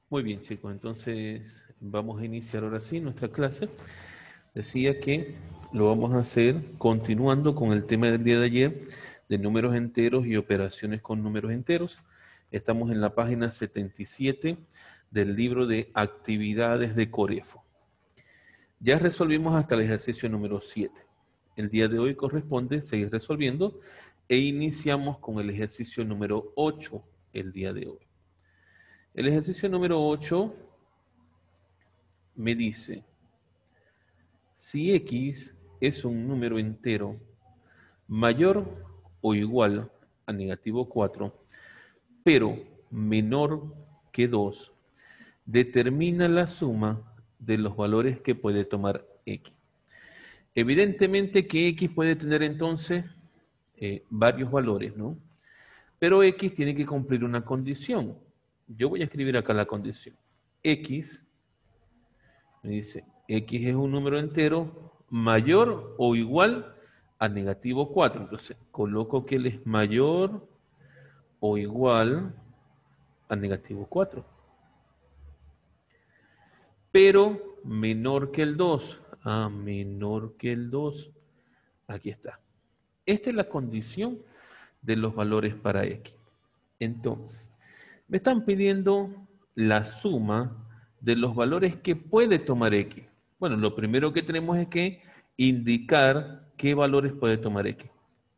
Muy bien, chicos, entonces vamos a iniciar ahora sí nuestra clase. Decía que lo vamos a hacer continuando con el tema del día de ayer de números enteros y operaciones con números enteros. Estamos en la página 77 del libro de actividades de Corefo. Ya resolvimos hasta el ejercicio número 7. El día de hoy corresponde seguir resolviendo e iniciamos con el ejercicio número 8 el día de hoy. El ejercicio número 8 me dice, si X es un número entero mayor o igual a negativo 4, pero menor que 2, determina la suma de los valores que puede tomar X. Evidentemente que X puede tener entonces varios valores, ¿no? Pero X tiene que cumplir una condición. Yo voy a escribir acá la condición. X, me dice, X es un número entero mayor o igual a negativo 4. Entonces, coloco que él es mayor o igual a negativo 4. Pero menor que el 2. Ah, menor que el 2. Aquí está. Esta es la condición de los valores para X. Entonces, me están pidiendo la suma de los valores que puede tomar X. Bueno, lo primero que tenemos es que indicar qué valores puede tomar X.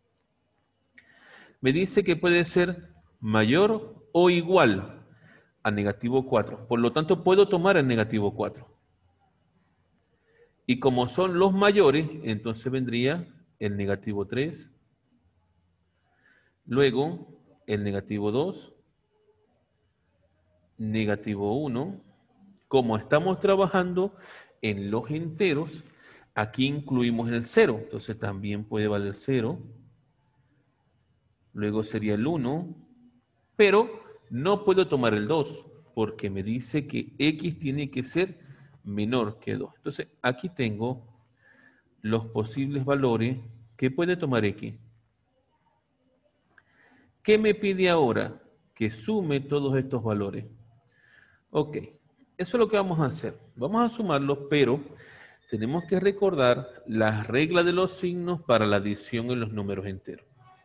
Me dice que puede ser mayor o igual a negativo 4. Por lo tanto, puedo tomar el negativo 4. Y como son los mayores, entonces vendría el negativo 3, luego el negativo 2, negativo 1. Como estamos trabajando en los enteros, aquí incluimos el 0. Entonces también puede valer 0. Luego sería el 1. Pero no puedo tomar el 2 porque me dice que X tiene que ser menor que 2. Entonces aquí tengo los posibles valores que puede tomar X. ¿Qué me pide ahora? Que sume todos estos valores. Ok, eso es lo que vamos a hacer. Vamos a sumarlos, pero tenemos que recordar las reglas de los signos para la adición en los números enteros.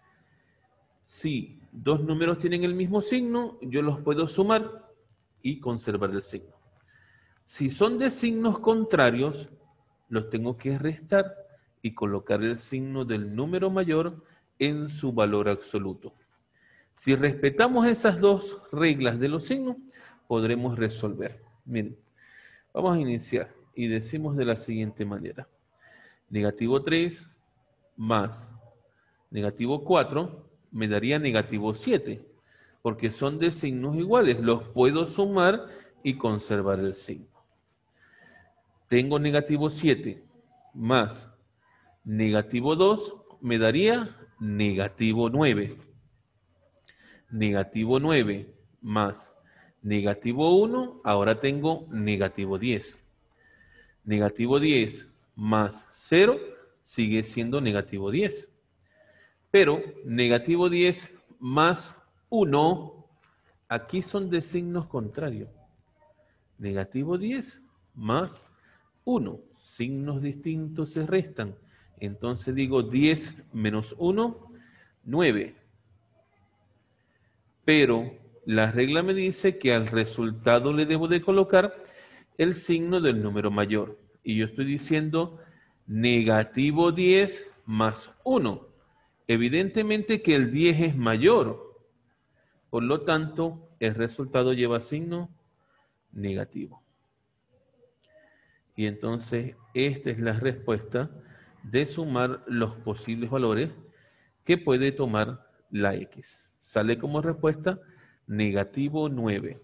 Si dos números tienen el mismo signo, yo los puedo sumar y conservar el signo. Si son de signos contrarios, los tengo que restar y colocar el signo del número mayor en su valor absoluto. Si respetamos esas dos reglas de los signos, podremos resolver. Miren, vamos a iniciar y decimos de la siguiente manera. Negativo 3 más negativo 4 me daría negativo 7, porque son de signos iguales. Los puedo sumar y conservar el signo. Tengo negativo 7 más negativo 2 me daría negativo 9. Negativo 9 más negativo 1, ahora tengo negativo 10. Negativo 10 más 0 sigue siendo negativo 10. Pero negativo 10 más 1, aquí son de signos contrarios. Negativo 10 más 1, signos distintos se restan. Entonces digo 10 menos 1, 9. Pero la regla me dice que al resultado le debo de colocar el signo del número mayor. Y yo estoy diciendo negativo 10 más 1. Evidentemente que el 10 es mayor. Por lo tanto, el resultado lleva signo negativo. Y entonces, esta es la respuesta de sumar los posibles valores que puede tomar la X. Sale como respuesta negativo 9.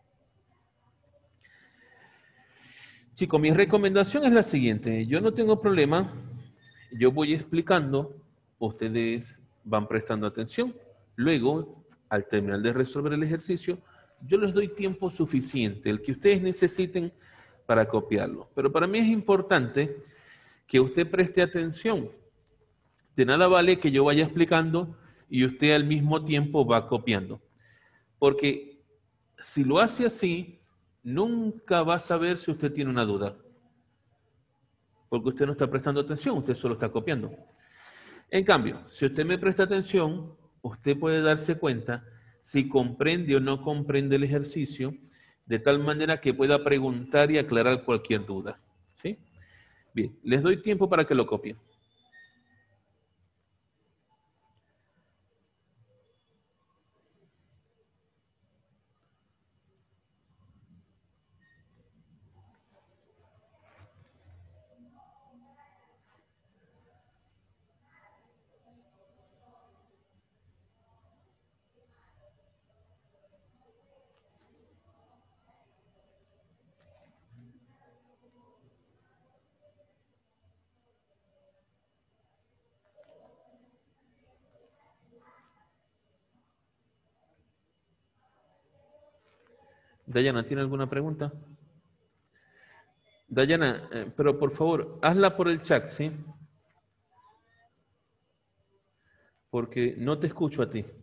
Chicos, mi recomendación es la siguiente. Yo no tengo problema. Yo voy explicando. Ustedes van prestando atención. Luego, al terminar de resolver el ejercicio, yo les doy tiempo suficiente, el que ustedes necesiten para copiarlo. Pero para mí es importante que usted preste atención. De nada vale que yo vaya explicando y usted al mismo tiempo va copiando. Porque si lo hace así, nunca va a saber si usted tiene una duda. Porque usted no está prestando atención, usted solo está copiando. En cambio, si usted me presta atención, usted puede darse cuenta si comprende o no comprende el ejercicio, de tal manera que pueda preguntar y aclarar cualquier duda. ¿Sí? Bien, les doy tiempo para que lo copien. Dayana, ¿tiene alguna pregunta? Dayana, pero por favor, hazla por el chat, ¿sí? Porque no te escucho a ti.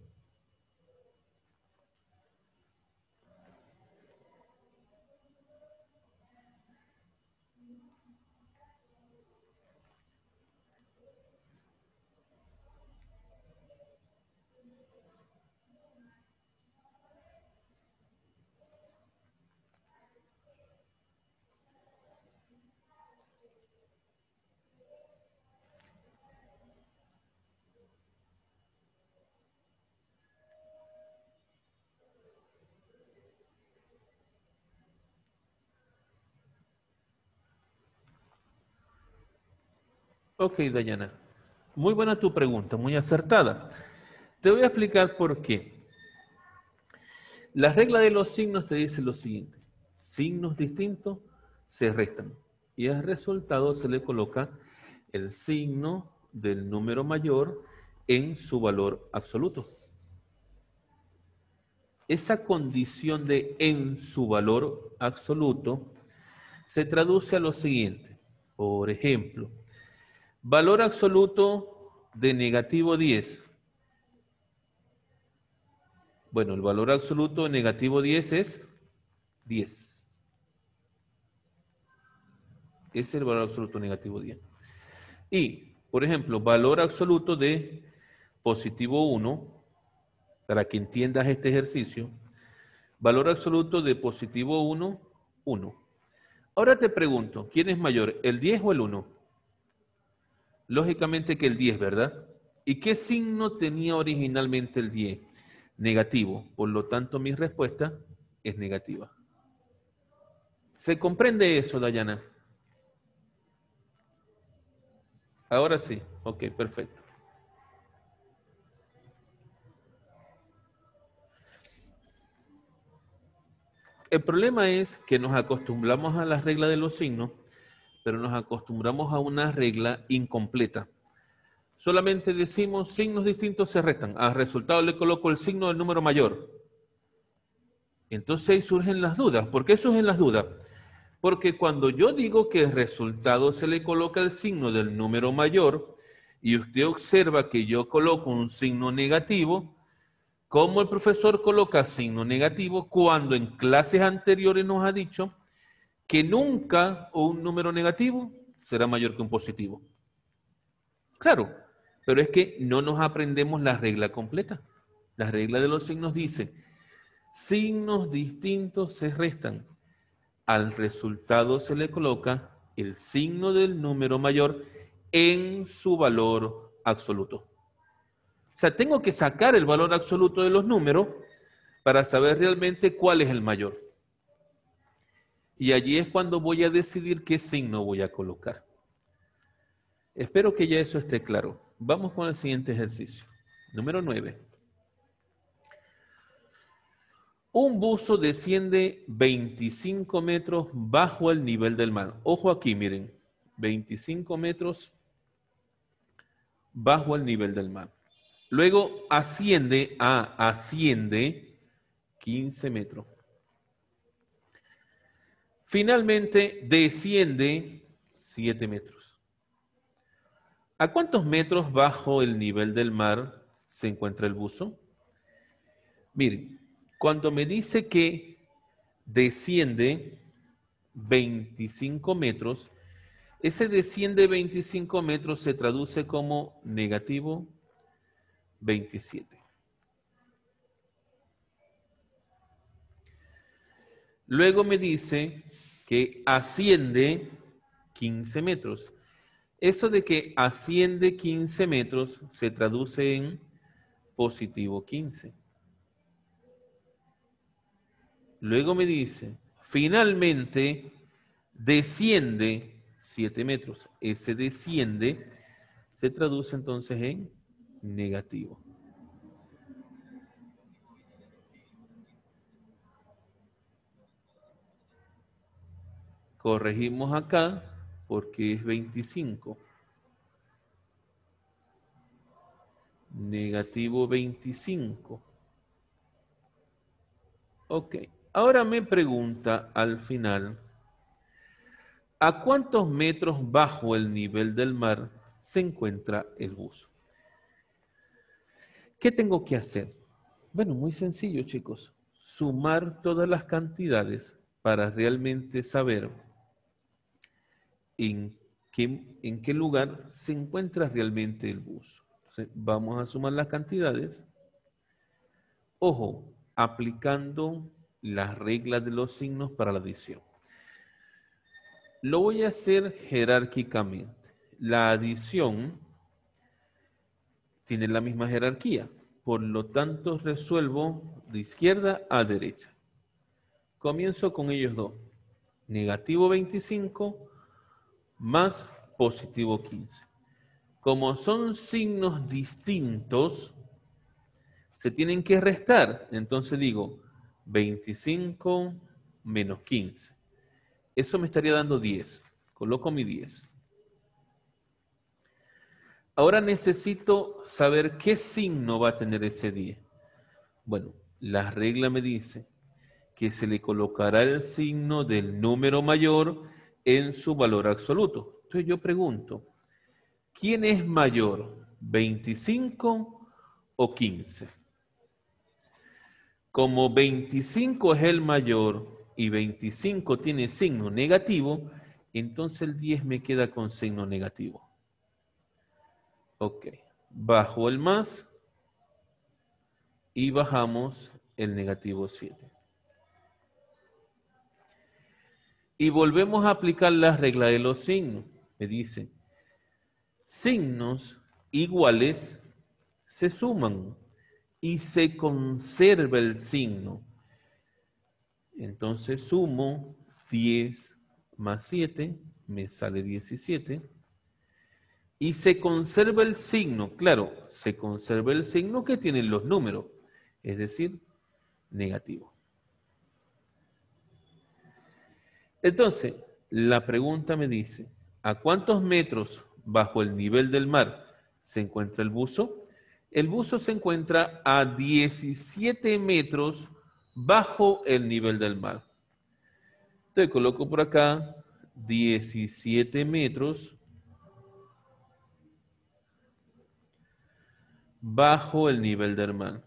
Ok, Dayana. Muy buena tu pregunta, muy acertada. Te voy a explicar por qué. La regla de los signos te dice lo siguiente. Signos distintos se restan y al resultado se le coloca el signo del número mayor en su valor absoluto. Esa condición de en su valor absoluto se traduce a lo siguiente. Por ejemplo, valor absoluto de negativo 10. Bueno, el valor absoluto de negativo 10 es 10. Ese es el valor absoluto negativo 10. Y, por ejemplo, valor absoluto de positivo 1, para que entiendas este ejercicio, valor absoluto de positivo 1, 1. Ahora te pregunto, ¿quién es mayor, el 10 o el 1? Lógicamente que el 10, ¿verdad? ¿Y qué signo tenía originalmente el 10? Negativo. Por lo tanto, mi respuesta es negativa. ¿Se comprende eso, Dayana? Ahora sí. Ok, perfecto. El problema es que nos acostumbramos a la regla de los signos, pero nos acostumbramos a una regla incompleta. Solamente decimos signos distintos se restan. Al resultado le coloco el signo del número mayor. Entonces ahí surgen las dudas. ¿Por qué surgen las dudas? Porque cuando yo digo que el resultado se le coloca el signo del número mayor y usted observa que yo coloco un signo negativo, ¿cómo el profesor coloca signo negativo cuando en clases anteriores nos ha dicho que nunca un número negativo será mayor que un positivo? Claro, pero es que no nos aprendemos la regla completa. La regla de los signos dice, signos distintos se restan. Al resultado se le coloca el signo del número mayor en su valor absoluto. O sea, tengo que sacar el valor absoluto de los números para saber realmente cuál es el mayor. Y allí es cuando voy a decidir qué signo voy a colocar. Espero que ya eso esté claro. Vamos con el siguiente ejercicio. Número 9. Un buzo desciende 25 metros bajo el nivel del mar. Ojo aquí, miren. 25 metros bajo el nivel del mar. Luego asciende 15 metros. Finalmente desciende 7 metros. ¿A cuántos metros bajo el nivel del mar se encuentra el buzo? Miren, cuando me dice que desciende 25 metros. Ese desciende 25 metros se traduce como negativo 27. Luego me dice que asciende 15 metros. Eso de que asciende 15 metros se traduce en positivo 15. Luego me dice, finalmente desciende 7 metros. Ese desciende se traduce entonces en negativo. Corregimos acá porque es 25. Negativo 25. Ok. Ahora me pregunta al final, ¿a cuántos metros bajo el nivel del mar se encuentra el buzo? ¿Qué tengo que hacer? Bueno, muy sencillo, chicos. Sumar todas las cantidades para realmente saber en qué lugar se encuentra realmente el buzo. Entonces, vamos a sumar las cantidades. Ojo, aplicando las reglas de los signos para la adición. Lo voy a hacer jerárquicamente. La adición tiene la misma jerarquía. Por lo tanto, resuelvo de izquierda a derecha. Comienzo con ellos dos. Negativo 25 más positivo 15. Como son signos distintos, se tienen que restar. Entonces digo 25 menos 15. Eso me estaría dando 10. Coloco mi 10. Ahora necesito saber qué signo va a tener ese 10. Bueno, la regla me dice que se le colocará el signo del número mayor en su valor absoluto. Entonces yo pregunto, ¿quién es mayor, 25 o 15? Como 25 es el mayor y 25 tiene signo negativo, entonces el 10 me queda con signo negativo. Ok, bajo el más y bajamos el negativo 7. Y volvemos a aplicar la regla de los signos. Me dice, signos iguales se suman y se conserva el signo. Entonces sumo 10 más 7, me sale 17. Y se conserva el signo, claro, se conserva el signo que tienen los números, es decir, negativo. Entonces, la pregunta me dice, ¿a cuántos metros bajo el nivel del mar se encuentra el buzo? El buzo se encuentra a 17 metros bajo el nivel del mar. Entonces coloco por acá 17 metros bajo el nivel del mar.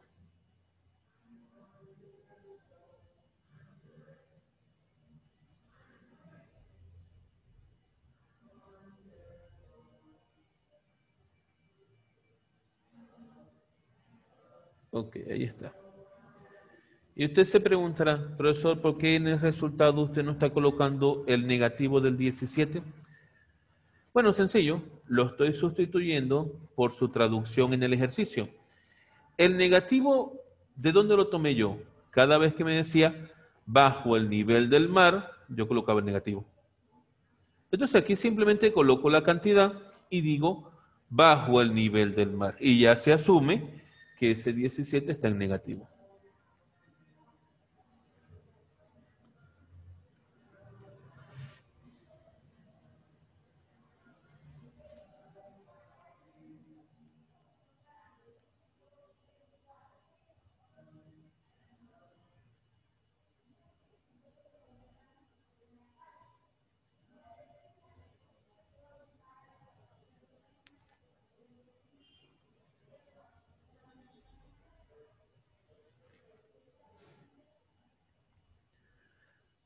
Ok, ahí está. Y usted se preguntará, profesor, ¿por qué en el resultado usted no está colocando el negativo del 17? Bueno, sencillo, lo estoy sustituyendo por su traducción en el ejercicio. El negativo, ¿de dónde lo tomé yo? Cada vez que me decía bajo el nivel del mar, yo colocaba el negativo. Entonces aquí simplemente coloco la cantidad y digo bajo el nivel del mar. Y ya se asume que ese 17 está en negativo.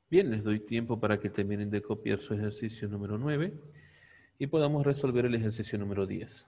Bien, les doy tiempo para que terminen de copiar su ejercicio número 9 y podamos resolver el ejercicio número 10.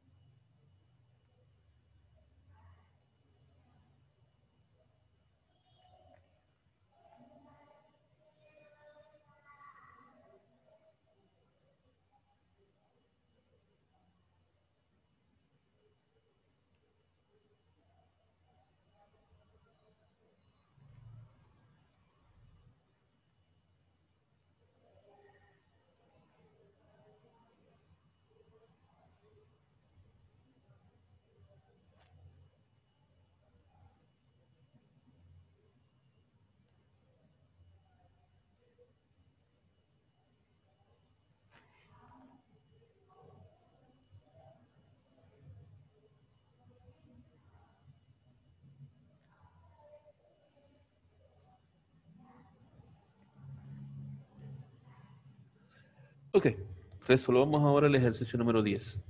Ok, resolvamos ahora el ejercicio número 10.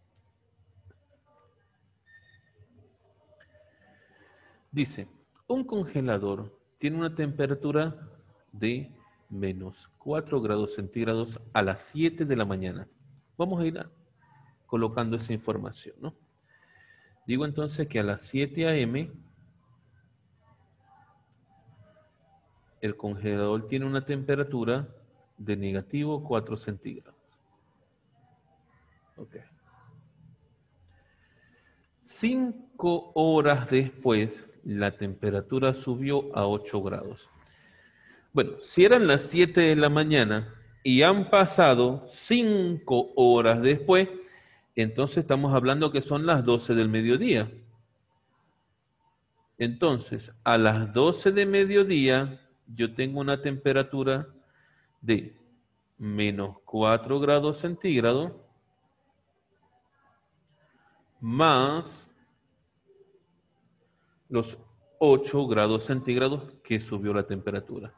Dice, un congelador tiene una temperatura de menos 4 grados centígrados a las 7 de la mañana. Vamos a ir colocando esa información, ¿no? Digo entonces que a las 7 a.m. el congelador tiene una temperatura de negativo 4 centígrados. Ok. 5 horas después, la temperatura subió a 8 grados. Bueno, si eran las 7 de la mañana y han pasado 5 horas después, entonces estamos hablando que son las 12 del mediodía. Entonces, a las 12 de mediodía, yo tengo una temperatura de menos 4 grados centígrados más los 8 grados centígrados que subió la temperatura.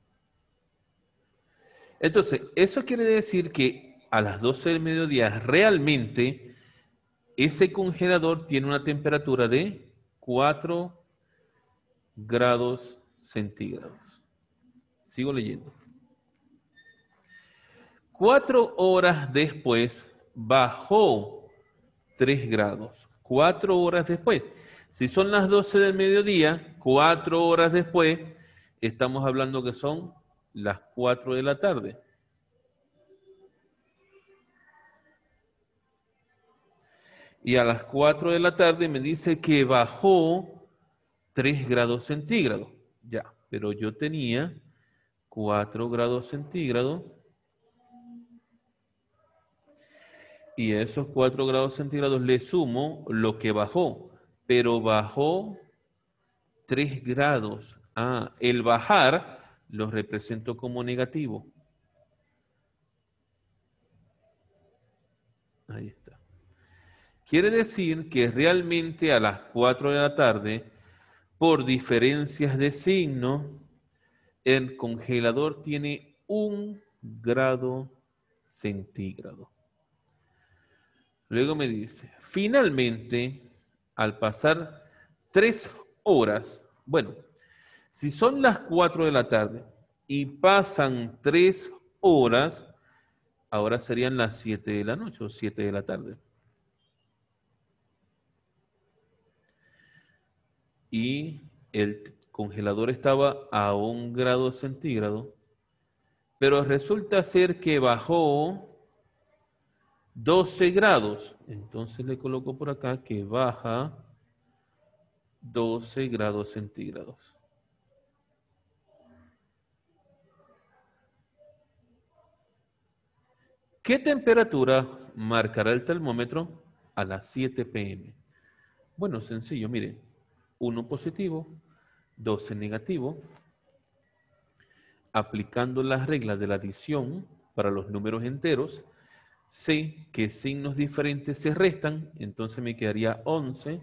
Entonces, eso quiere decir que a las 12 del mediodía realmente ese congelador tiene una temperatura de 4 grados centígrados. Sigo leyendo. 4 horas después bajó 3 grados. 4 horas después. Si son las 12 del mediodía, 4 horas después, estamos hablando que son las 4 de la tarde. Y a las 4 de la tarde me dice que bajó 3 grados centígrados. Ya, pero yo tenía 4 grados centígrados. Y a esos 4 grados centígrados le sumo lo que bajó. Pero bajó 3 grados. Ah, el bajar lo represento como negativo. Ahí está. Quiere decir que realmente a las 4 de la tarde, por diferencias de signo, el congelador tiene 1 grado centígrado. Luego me dice, finalmente, al pasar 3 horas, bueno, si son las 4 de la tarde y pasan 3 horas, ahora serían las 7 de la noche o 7 de la tarde. Y el congelador estaba a 1 grado centígrado, pero resulta ser que bajó 12 grados. Entonces le coloco por acá que baja 12 grados centígrados. ¿Qué temperatura marcará el termómetro a las 7 p.m.? Bueno, sencillo, mire. 1 positivo, 12 negativo. Aplicando las reglas de la adición para los números enteros, sé que signos diferentes se restan, entonces me quedaría 11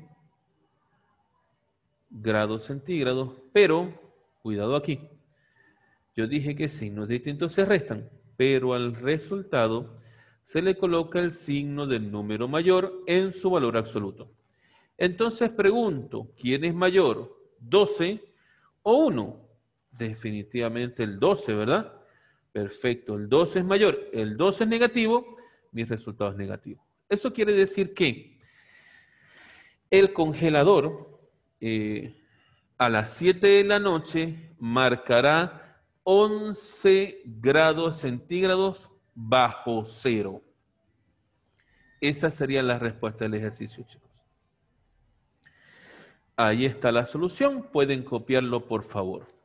grados centígrados, pero, cuidado aquí, yo dije que signos distintos se restan, pero al resultado se le coloca el signo del número mayor en su valor absoluto. Entonces pregunto, ¿quién es mayor? ¿12 o 1? Definitivamente el 12, ¿verdad? Perfecto, el 12 es mayor, el 12 es negativo, mi resultado es negativo. Eso quiere decir que el congelador a las 7 de la noche marcará 11 grados centígrados bajo cero. Esa sería la respuesta del ejercicio, chicos. Ahí está la solución, pueden copiarlo por favor.